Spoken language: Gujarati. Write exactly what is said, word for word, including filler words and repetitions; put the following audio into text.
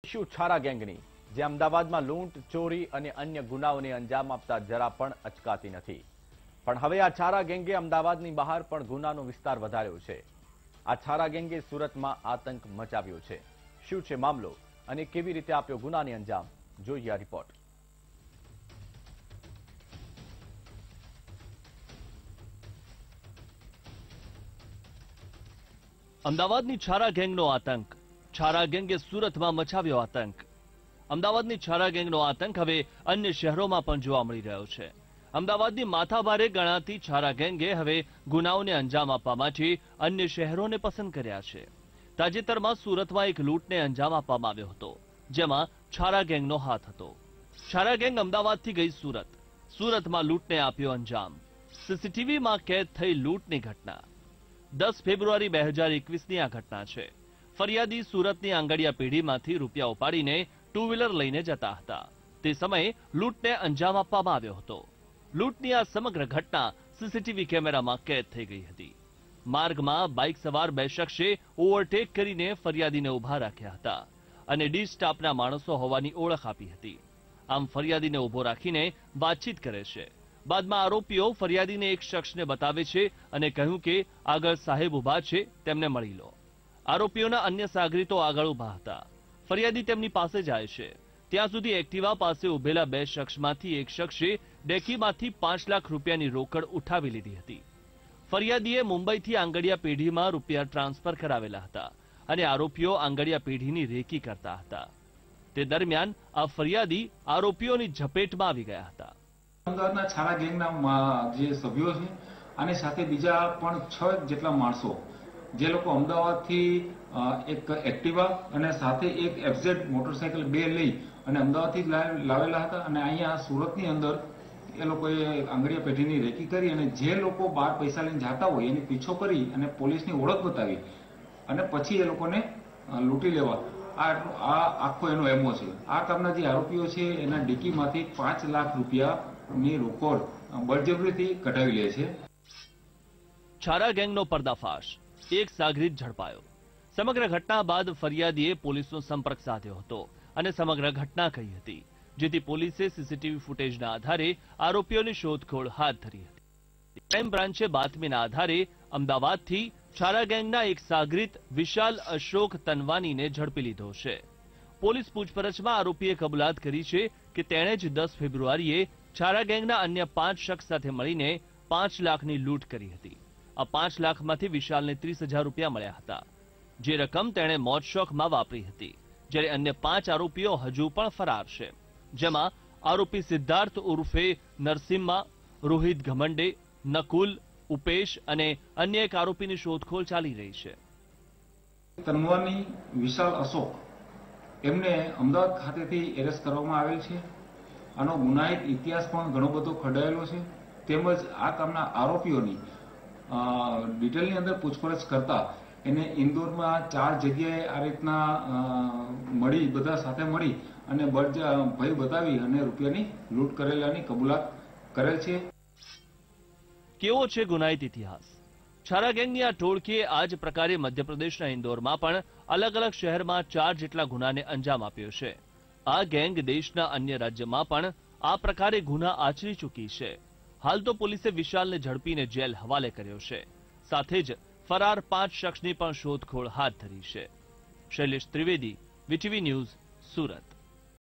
શું છારા ગેંગની જે અમદાવાદમાં લૂંટ, ચોરી અને અન્ય ગુનાઓને અંજામ આપતા જરા પણ અચકાતી નથી. પણ હવે આ છારા ગેંગે અમદાવાદની બહાર પણ ગુનાનો વિસ્તાર વધાર્યો છે. આ છારા ગેંગે સુરતમાં આતંક મચાવ્યો છે. શું છે મામલો અને કેવી રીતે આપ્યો ગુનાને અંજામ, જોઈએ આ રિપોર્ટ. અમદાવાદની છારા ગેંગનો આતંક. છારા ગેંગે સુરતમાં મચાવ્યો આતંક. અમદાવાદની છારા ગેંગનો આતંક હવે અન્ય શહેરોમાં પણ જોવા મળી રહ્યો છે. અમદાવાદની માથાભારે ગણાતી છારા ગેંગે હવે ગુનાઓને અંજામ આપવા માટે અન્ય શહેરોને પસંદ કર્યા છે. તાજેતરમાં સુરતમાં એક લૂંટને અંજામ આપવામાં આવ્યો હતો, જેમાં છારા ગેંગનો હાથ હતો. છારા ગેંગ અમદાવાદથી ગઈ સુરત. સુરતમાં લૂંટને આપ્યો અંજામ. સીસીટીવીમાં કેદ થઈ લૂંટની ઘટના. દસ ફેબ્રુઆરી બે હજાર એકવીસની આ ઘટના છે. ફરિયાદી સુરતની આંગડિયા પેઢીમાંથી રૂપિયા ઉપાડીને ટુ વ્હીલર લઈને જતા હતા. તે સમયે લૂંટને અંજામ આપવામાં આવ્યો હતો. લૂંટની આ સમગ્ર ઘટના સીસીટીવી કેમેરામાં કેદ થઈ ગઈ હતી. માર્ગમાં બાઇક સવાર બે શખ્સે ઓવરટેક કરીને ફરિયાદીને ઉભા રાખ્યા હતા અને ડી સ્ટાફના માણસો હોવાની ઓળખ આપી હતી. આમ ફરિયાદીને ઉભો રાખીને વાતચીત કરે છે. બાદમાં આરોપીઓ ફરિયાદીને એક શખ્સને બતાવે છે અને કહ્યું કે આગળ સાહેબ ઉભા છે, તેમને મળી લો. આરોપીઓના અન્ય સાગરીતો આગળ ઉભા હતા. ફરિયાદી તેમની પાસે જાય છે. ત્યાં સુધી એક્ટિવા પાસે ઉભેલા બે શખ્સમાંથી એક શખ્સે ડેકીમાંથી પાંચ લાખ રૂપિયાની રોકડ ઉઠાવી લીધી હતી. ફરિયાદીએ મુંબઈથી આંગડિયા પેઢીમાં રૂપિયા ટ્રાન્સફર કરાવેલા હતા અને આરોપીઓ આંગડિયા પેઢીની રેકી કરતા હતા. તે દરમિયાન આ ફરિયાદી આરોપીઓની ઝપેટમાં આવી ગયા હતા. અમદાવાદના છારા ગેંગના જે સભ્યો છે અને સાથે બીજા પણ છ જેટલા માણસો, જે લોકો અમદાવાદથી એક એક્ટિવા અને સાથે એક એફઝેડ મોટરસાયકલ બે લઈ અને અમદાવાદથી લાવેલા હતા અને અહીંયા સુરતની અંદર એ લોકોએ આંગડિયા પેઢીની રેકી કરી અને જે લોકો બહાર પૈસા લઈને જતા હોય એની પીછો કરી અને પોલીસની ઓળખ બતાવી અને પછી એ લોકોને લૂંટી લેવા, આ આ આખો એનો એમો છે. આ કામના જે આરોપીઓ છે એના ડિક્કીમાંથી પાંચ લાખ રૂપિયાની રોકડ બળજબરીથી કઢાવી લે છે. છારા ગેંગનો પર્દાફાશ. એક સાગરીત ઝડપાયો. સમગ્ર ઘટના બાદ ફરિયાદીએ પોલીસનો સંપર્ક સાધ્યો હતો અને સમગ્ર ઘટના કહી હતી, જેથી પોલીસે સીસીટીવી ફૂટેજના આધારે આરોપીઓની શોધખોળ હાથ ધરી હતી. ક્રાઇમ બ્રાન્ચે બાતમીના આધારે અમદાવાદથી છારા ગેંગના એક સાગરીત વિશાલ અશોક તનવાનીને ઝડપી લીધો છે. પોલીસ પૂછપરછમાં આરોપીએ કબૂલાત કરી છે કે તેણે જ દસ ફેબ્રુઆરીએ છારા ગેંગના અન્ય પાંચ શખ્સ સાથે મળીને પાંચ લાખની લૂંટ કરી હતી. આ પાંચ લાખમાંથી વિશાલને ત્રીસ હજાર રૂપિયા મળ્યા હતા, જે રકમ તેણે મોજશોખમાં વાપરી હતી. જ્યારે અન્ય પાંચ આરોપીઓ હજુ પણ ફરાર છે, જેમાં આરોપી સિદ્ધાર્થ ઉર્ફે નરસિમ્હા, રોહિત ઘમંડે, નકુલ, ઉપેશ અને અન્ય એક આરોપીની શોધખોળ ચાલી રહી છે. તનવાની વિશાલ અશોક એમને અમદાવાદ ખાતેથી એરેસ્ટ કરવામાં આવેલ છે. આનો ગુનાહિત ઇતિહાસ પણ ઘણો બધો ખડાયેલો છે. તેમજ આ કામના આરોપીઓની ડિટેલની અંદર પૂછપરછ કરતા એને ઇન્દોરમાં ચાર જગ્યાએ આ રીતના મળી બધા સાથે મળી અને ભય બતાવી અને રૂપિયાની લૂંટ કરેલાની કબૂલાત કરેલ છે. કેવો છે ગુનાહિત ઇતિહાસ? છારા ગેંગની આ ટોળકીએ આ જ પ્રકારે મધ્યપ્રદેશના ઇન્દોરમાં પણ અલગ અલગ શહેરમાં ચાર જેટલા ગુનાને અંજામ આપ્યો છે. આ ગેંગ દેશના અન્ય રાજ્યમાં પણ આ પ્રકારે ગુના આચરી ચૂકી છે. હાલ તો પોલીસે વિશાલને ઝડપીને જેલ હવાલે કર્યો છે. સાથે જ ફરાર પાંચ શખ્સની પણ શોધખોળ હાથ ધરી છે. Shailesh Trivedi, VTV news, Surat.